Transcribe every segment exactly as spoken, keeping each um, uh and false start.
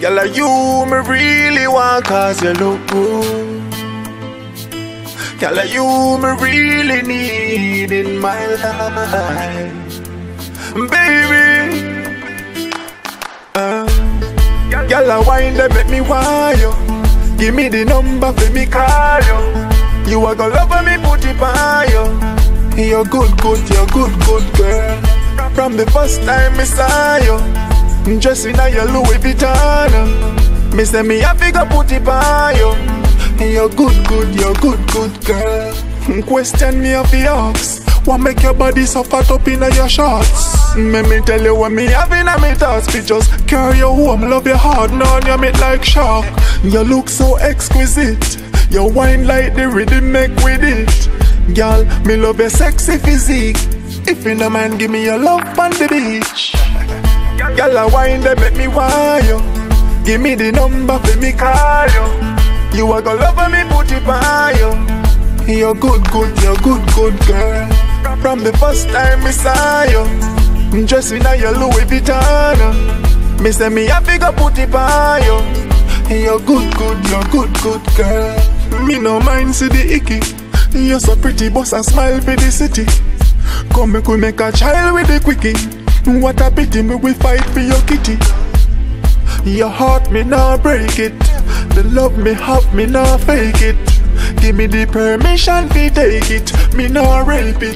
Girl, are you me really want, cause you look good. Girl, are you me really need in my life, baby. uh, Girl, I wine that make me want you. Give me the number for me call you. You are gonna love me, put it on you. You're good, good, you're good, good girl. From the first time I saw you, just in your Louis Vuitton, me say me happy go put it on you. You're good, good, you're good, good girl. Question me of the ox, what make your body so fat up in your shorts? Let me tell you what me having a me thoughts. We just carry you home, love your heart, now you meet like shark. You look so exquisite, you wine like the rhythm make with it. Girl, me love your sexy physique. If you no mind, give me your love on the beach. Girl, I wine that make me want you. Give me the number for me call you. You are gonna love me, put it on you. You're good, good, you're good, good girl. From the first time I saw you, just in your Louis Vuitton, me say me happy go put it on you. You're good, good, you're good, good girl. Me no mind see the icky. You're so pretty, boss and smile for the city. Come make we make a child with the quickie. What a pity, me we fight for your kitty. Your heart me now break it. The love me have me now fake it. Give me the permission to take it. Me now rape it.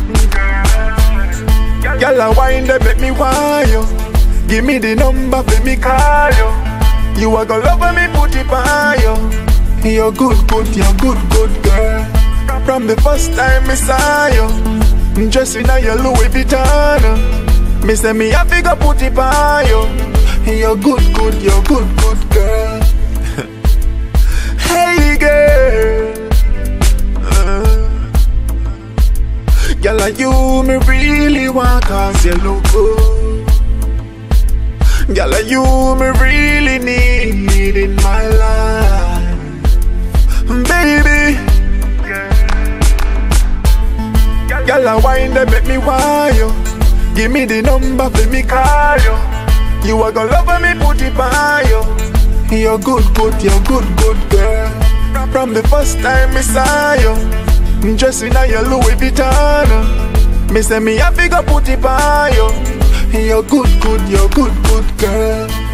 Girl, I wine that make me want you. Give me the number for me call you. You are gonna love me, put it on you. You're good, good, you're good, good girl. From the first time I saw you, just in your Louis Vuitton, me say me happy go put it on you. You're good, good, you're good, good girl. Hey girl, uh, girl, are you me really want, cause you look good. Girl, are you me really need in my life, baby. Girl, I wine that make me want you. Give me the number for me call you. You are gonna love me, put it on you. You're good, good, you're good, good girl. From the first time I saw you, just in your Louis Vuitton, me say me happy go put it on you. You're good, good, you're good, good girl.